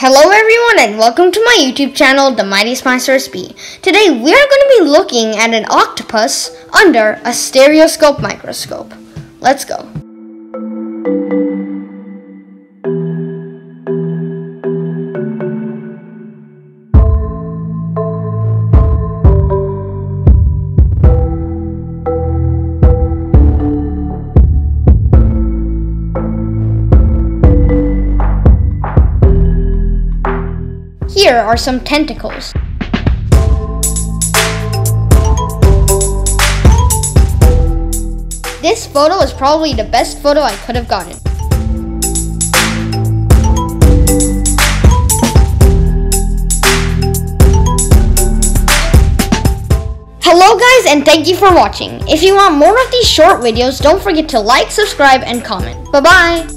Hello everyone and welcome to my YouTube channel, The Mighty Spice Recipe. Today we are going to be looking at an octopus under a stereoscope microscope. Let's go. Here are some tentacles. This photo is probably the best photo I could have gotten. Hello guys, and thank you for watching. If you want more of these short videos, don't forget to like, subscribe, and comment. Bye-bye!